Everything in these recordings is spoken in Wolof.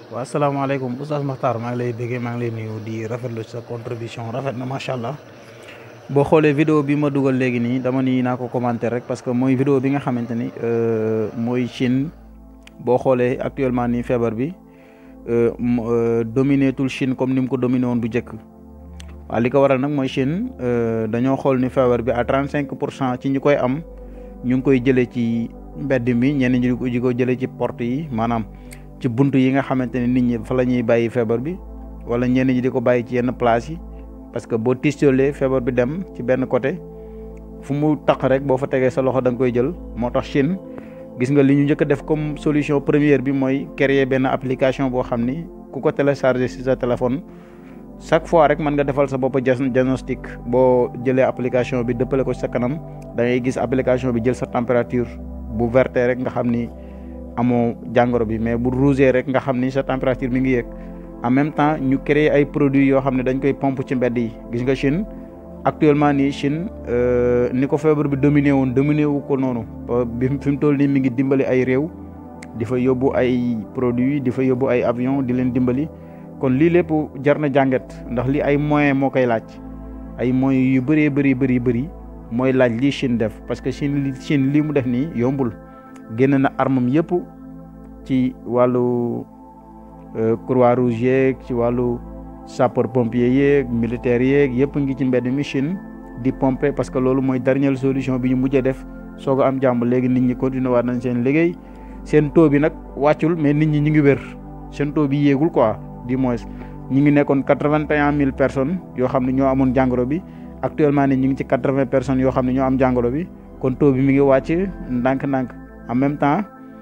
waaw asalaamaaleykum Oustaz Makhtar maa ngi lay béggee maa ngi lay nuyu di rafetlu sa contribution rafet na macha allah. boo xoolee vidéo bi ma dugal léegi nii dama ni naa ko commenter rek parce que mooy vidéo bi nga xamante ni mooy Chine boo xoolee actuellement nii feebar bi dominé tul Chine comme ni mu ko dominé woon bu njëkk. waaw li ko waral nag mooy Chine dañoo xool ni feebar bi à 35% ci ñi koy am ñu ngi koy jëlee ci mbedd mi ñenn ñi di ko jëlee ci porte yi maanaam. ci buntu yi nga xamante ne nit ñi fa la ñuy bàyyi feebar bi wala ñenn ñi di ko bàyyi ci yenn place yi parce que boo tistolee feebar bi dem ci benn côté fu mu taq rek boo fa tegee sa loxo da nga koy jël moo tax Chine gis nga li ñu njëkk a def comme solution première bi mooy créer benn application boo xam ni ku ko télécharger ci sa téléphone chaque fois rek mën nga defal sa bopp diagnostic boo jëlee application bi dëppale ko ci sa kanam da ngay gis application bi jël sa température bu verte rek nga xam ni. amoo jàngoro bi mais bu rouge rek nga xam ni sa température mi ngi yéeg en même temps ñu créer ay produits yoo xam ne dañ koy pompe ci mbedd yi gis nga Chine actuellement nii Chine ni ko feebar bi dominé wu ko noonu bi fi mu toll nii mi ngi dimbali ay réew di fa yóbbu ay produits di fa yóbbu ay avion di leen dimbali kon lii lépp jar na jàngat ndax li ay moyens moo koy laaj ay moyens yu bëri mooy laaj lii Chine def parce que Chine lii mu def nii yombul. génn na armam yëpp ci wàllu croix rouge yeeg ci wàllu sapeur pompier yeeg militaire yeeg yëpp ngi ci mbedd mi Chine di pomper parce que loolu mooy dernière solution bi ñu mujjee def soog a am jàmm léegi nit ñi continuer waat nañ seen liggéey seen taux bi nag wàccul mais nit ñi ñu ngi wér seen taux bi yéegul quoi du moins ñi ngi nekkoon 81 000 personnes yoo xam ne ñoo amoon jàngoro bi actuellement ni ñu ngi ci 80 personnes yoo xam ne ñoo am jàngoro bi kon taux bi mi ngi wàcc ndànk-ndànk. en même temps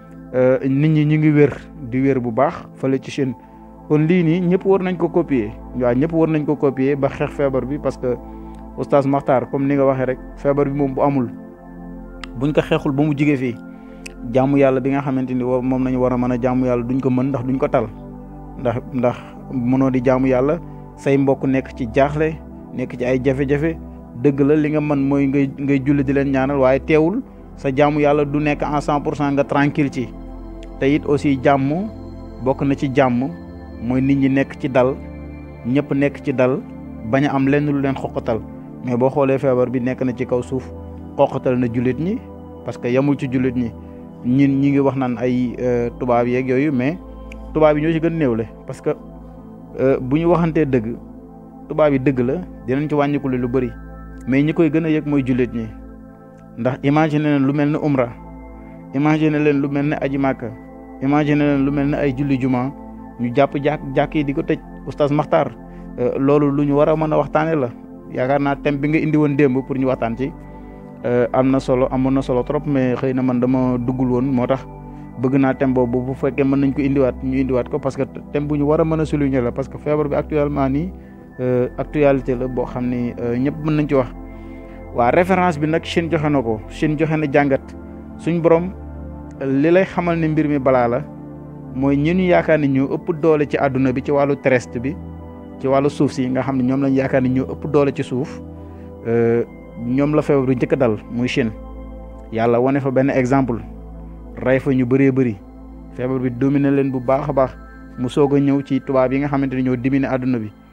nit ñi ñu ngi di wér bu baax fële ci Chine kon lii nii ñëpp war nañ ko copier waaw ñëpp war nañ ko copier ba xeex feebar bi parce que Oustaz Makhtar comme ni nga waxee rek feebar bi moom bu amul buñ ko xeexul ba mu jige fii jaamu yàlla bi nga xamante ni moom nañu war a mën a jaamu yàlla duñ ko mën ndax duñ ko tal ndax mënoo di jaamu yàlla say mbokk nekk ci jaaxle nekk ci ay jafe-jafe dëgg la li nga mën mooy ngay julli di leen ñaanal waaye teewul. sa jaamu yàlla du nekk en 100% nga tranquille ci te it aussi jàmm bokk na ci jàmm mooy nit ñi nekk ci dal ñëpp nekk ci dal bañ a am lenn lu leen xoqatal mais boo xoolee feebar bi nekk na ci kaw suuf xoqatal na jullit ñi parce que yamul ci jullit ñi ñi ngi wax naan ay tubaab yeeg yooyu mais tubaab yi ñoo ci gën néewle parce que bu ñu waxantee dëgg tubaab yi dëgg la dinañ ci wàññiku lu bëri mais ñi koy gën a yëg mooy jullit ñi. ndax imagine leen lu mel ne umra imagine leen lu mel ne aji màkka imagine leen lu mel ne ay julli juma ñu jàpp jàkk yi di ko tëj Oustaz Makhtar loolu lu ñu war a mën a waxtaane la yaakaar naa thème bi nga indi woon démb pour ñu waxtaan ci amoon na solo trop mais xëy na man dama duggul woon moo tax bëgg naa thème boobu bu fekkee mën nañ ko indiwaat ko parce que thème bu ñu war a mën a souligner la parce que feebar bi actuellement nii actualité la boo xam ni ñëpp mën nañ ci wax. waa référence bi nag Chine joxe na ko Chine joxe na jàngat suñ borom li lay xamal ne mbir mi balaa la mooy ñi ñu yaakaar ne ñoo ëpp doole ci àdduna bi ci wàllu terrestre bi ci wàllu suuf si nga xam ne ñoom lañ yaakaar ne ñoo ëpp doole ci suuf ñoom la feebar bi njëkk a dal muy Chine yàlla wane fa benn exemple rey fa ñu bëree bëri feebar bi dominer leen bu baax a baax mu soog a ñëw ci tubaab yi nga xamante ne ñoo dominer àdduna bi